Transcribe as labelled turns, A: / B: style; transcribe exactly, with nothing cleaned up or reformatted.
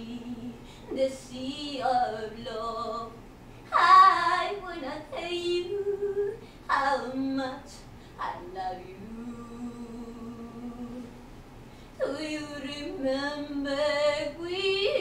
A: me the sea of love. I wanna tell you how much I love you. Do you remember we